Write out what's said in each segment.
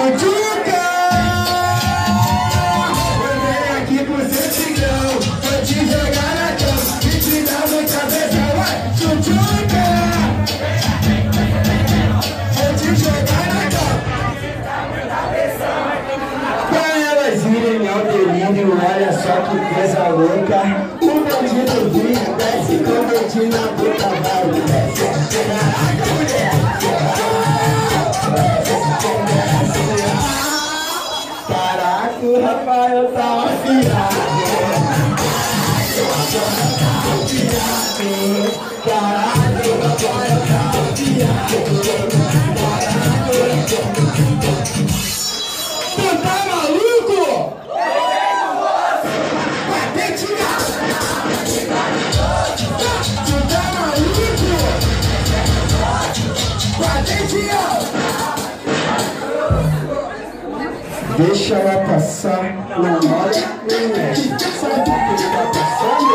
Tchutchuca! Eu venho aqui com sensidão, vou te jogar na cama e te dar muita cabeça, vai! Tchutchuca! Vou te jogar na cama. Pra elas irem ao delírio, olha só que coisa louca. O bandido vinha, desce com o dedinho na boca, vai, desce. Caraca, mulher! Caraca, o Rafael tá afiado. Caraca, o Rafael tá afiado. Tu tá maluco? Patetinha! Tu tá maluco? Patetinha! Deixa ela passar, não olha nem mexe. Sabe o que tá passando?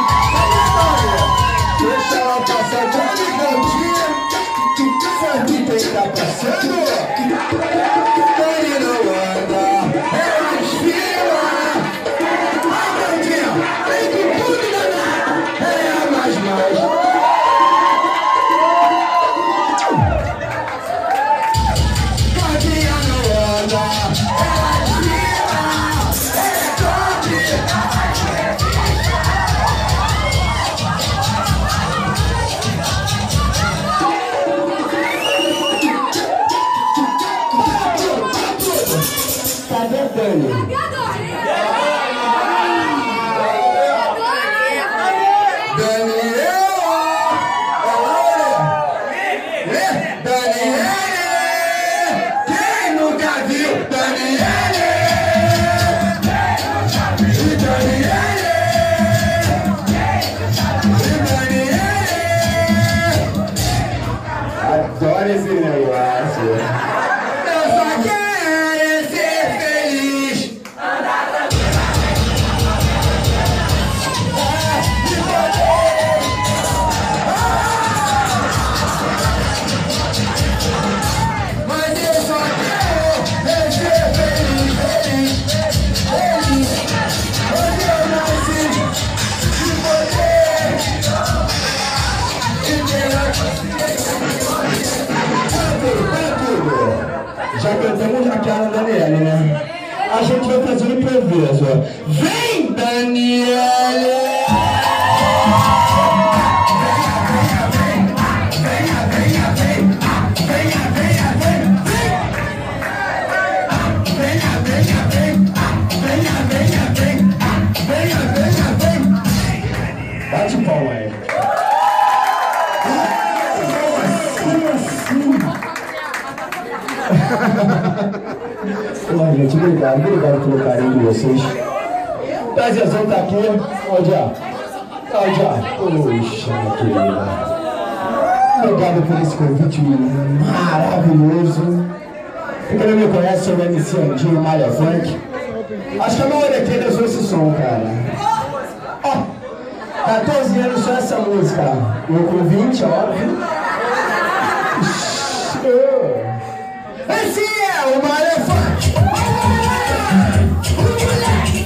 Deixa ela passar, tá de cantinha. Sabe o que tá passando? Ele não anda, é mais fila. A bandinha, vem com tudo danado. É a mais. Bandinha não anda. Cadê Dani? Quem nunca viu Daniele? Adoro esse negócio. Eu só quero ser feliz. Mas eu só quero ser feliz. Hoje eu nasci de poder. Já cantamos aquela Daniele, né? A gente vai fazer um improviso. Vem, Daniele! Bate palma aí. Olá, gente, obrigado pelo carinho de vocês. Prazerzão tá aqui. Cláudia, poxa, querida. Obrigado por esse convite maravilhoso. Pra quem não me conhece, sou o MC Andinho, Malha Funk. Acho que a maioria aqui dançou esse som, cara. Ó, 14 anos só essa música. Eu com 20, óbvio. Esse é o Malha Funk. O moleque.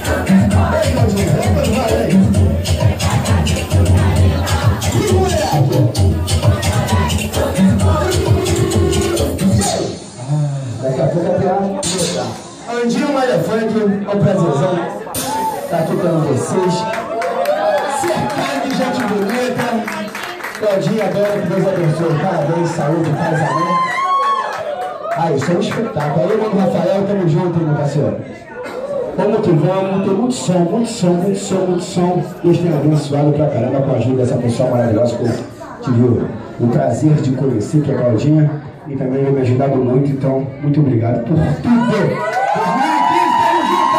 Daqui a pouco até a Andinho Malha Funk, é um prazerzão estar aqui com vocês. Cercado de gente bonita. Claudinha, Dora, que Deus abençoe. Parabéns, saúde, casamento. Isso é um espetáculo. Aí, mano, Rafael, tamo junto, meu parceiro. Vamos que vamos, tem muito som. Deus tem abençoado pra caramba com a ajuda dessa pessoa maravilhosa que eu tive o prazer de conhecer, que é a Claudinha, e também vai me ajudado muito, então, muito obrigado por tudo. 2015, tamo junto!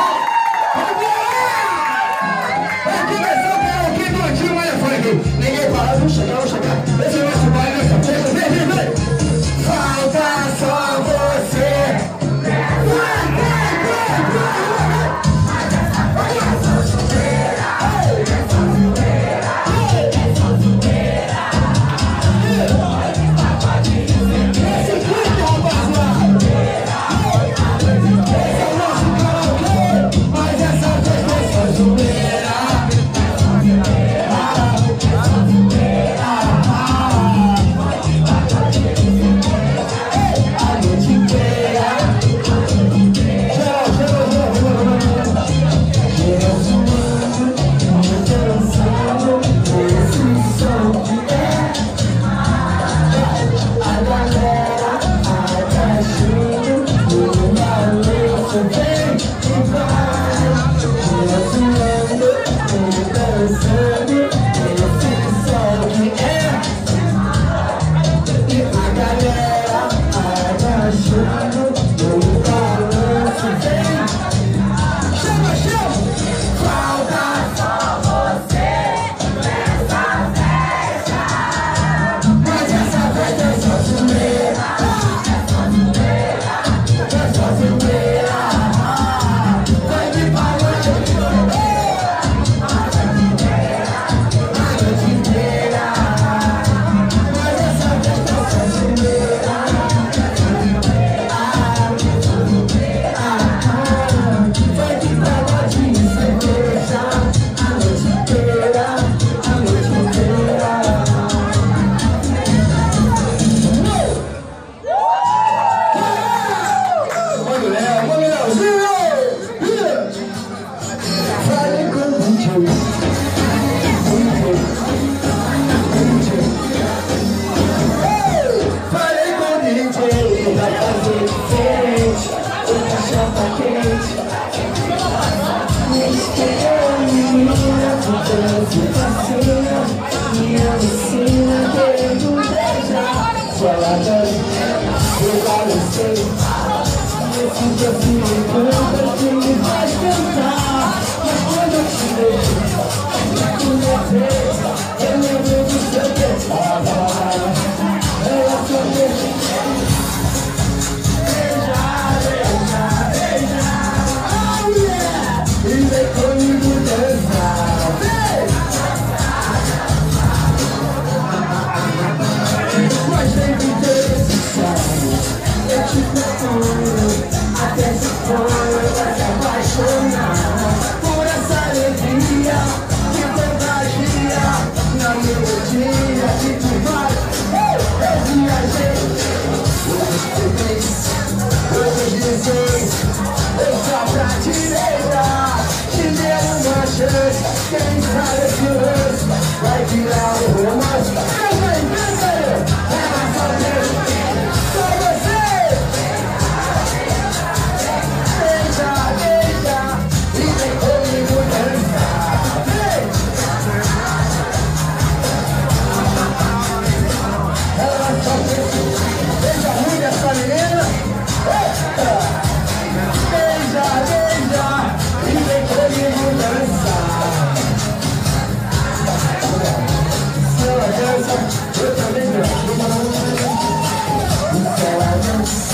Vai começar o karaokê do Andinho Malha Funk. Ninguém para, vamos chegar. Esse é o nosso baile, nessa festa, vem! Falta só você. isso vem e vai. Desfilando, dançando, esse sol que é. E a galera agachando, no balanço vem. Chama, chama! Falta só você nessa festa. Mas essa festa é só zoeira. É só zoeira. Vai de balanço a noite inteira. Mas essa festa é só zoeira. Vai de balanço e cerveja a noite inteira, a noite inteira. Olha o Leozinho! Falei com o DJ. Falei com o DJ, vai fazer diferente. Outra chapa quente. Menina de dança e fascina, e eu ensino querendo beijar. Só ela dança, eu balancei. Esse doce me encanta, que me faz cantar. Mas quando eu te vejo, eu lembro do seu pecado. Ela só deixa beijar, beijar, beijar. Oh yeah! E vem comigo dançar. Vem! Mas vem me dançar. Eu te procuro. Até se for, vai se apaixonar por essa alegria que contagia na melodia que tu vai. Eu viajei, hoje 16, hoje 16, eu só pra te beijar, te dei uma chance, quem sabe esse lance vai virar um romance. Canta aí, é só Deus, só você. Beija, beija, e vem comigo dançar. Vem! Ela só beija muito essa menina. Eita! Beija, beija, e vem comigo dançar. Se ela dança, eu também danço. Se ela dança.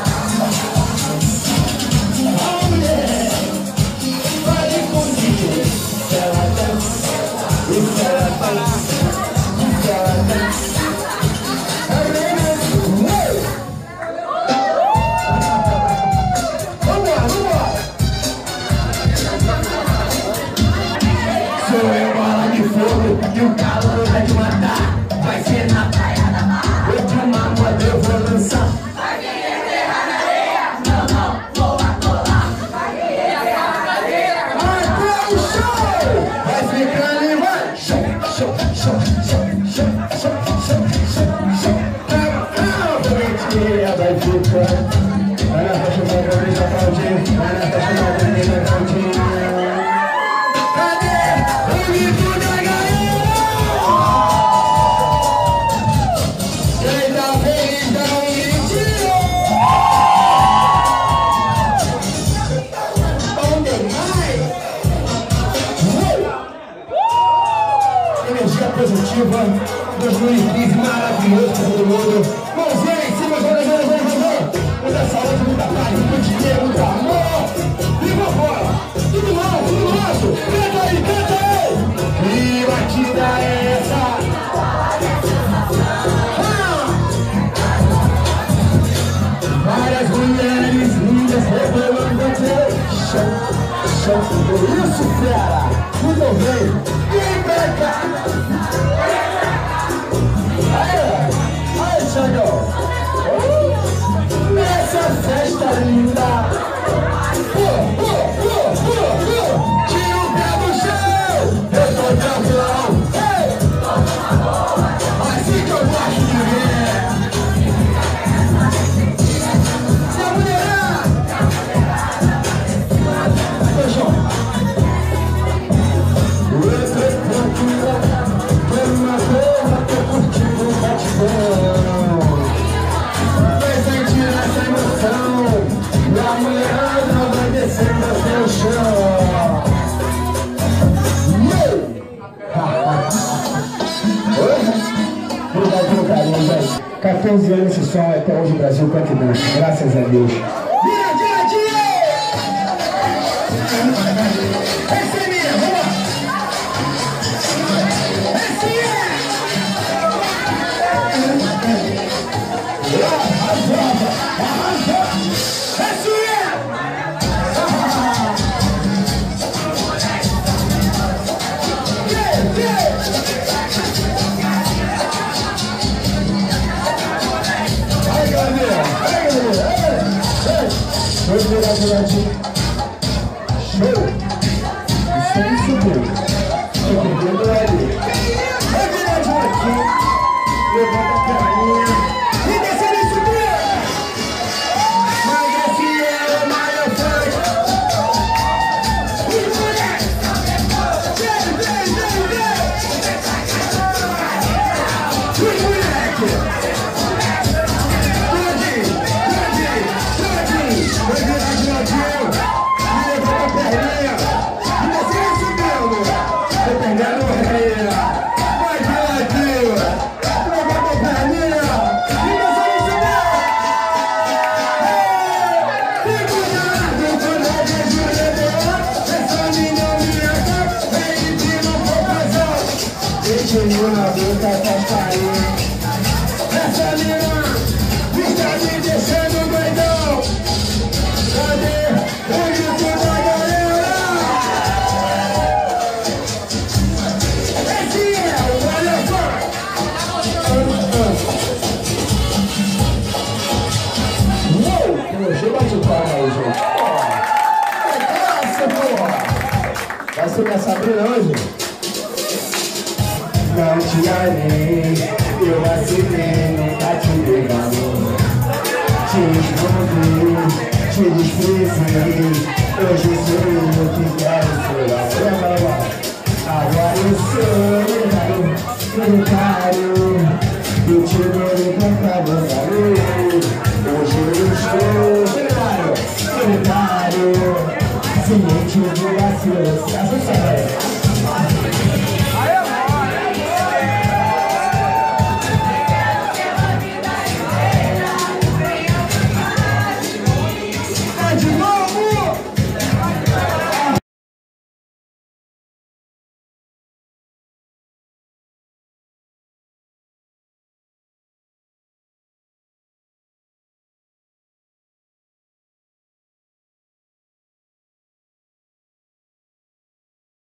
Sou eu, bola de fogo, e o calor vai te matar. Vai ser na praia da mar. Eu de uma moda eu vou lançar. Vai querer enterrar na areia? Não, vou atolar. Vai querer enterrar na areia? Até o show! Vai ficando e vai. Show, show, show, show, show, show, show, show, show. Mentira, vai ficando. Vai na festa da Gabriela Claudinho. Vai na festa da Gabriela Claudinho. Energia positiva, 2015 maravilhoso para todo mundo. Mãozinha em cima, vamos. Muita saúde, muita paz, muito dinheiro, muito amor. E vambora. Tudo nosso. Canta aí. Que batida é essa? Várias mulheres lindas rebolando até chão. Isso, fera. Muito bem. Vem pra cá. Aí, Thiago. Nessa festa linda. Tira o pé do chão. Eu tô tranquilão. Assim que eu gosto de ver. Se a mulher fazendo esse som até hoje o Brasil continua. Graças a Deus. Vamos virar de ladinho. Show! Isso aí subiu. Tô pegando ali. Vai virar de ladinho. Levanta a perninha. E desce ele subir. Mas assim é o maior fã. E moleque. Vem. E moleque. Vai virar de ladinho, e levanta a perninha, e desce ele subindo, tô pegando o rei, vai de ladinho, levanta a perninha, e desce ele subindo. Cuidado quando eu vejo o leão, essa minha casa, vem de novo razão, beijinho na boca pra cair, essa menina está me deixando doidão. Cadê o YouTube da galera? Esse é o elefante. Uou! Deixa eu bater palma aí, gente. É classe, porra! Vai ser minha Sabrina hoje? Não te amei, eu vacilei, nunca te pegando. Te escondi, te desprezei, hoje sou eu que quero chorar. Agora eu sou solitário, eu te dou tanta vontade. Hoje eu estou solitário, ciente do vacilo.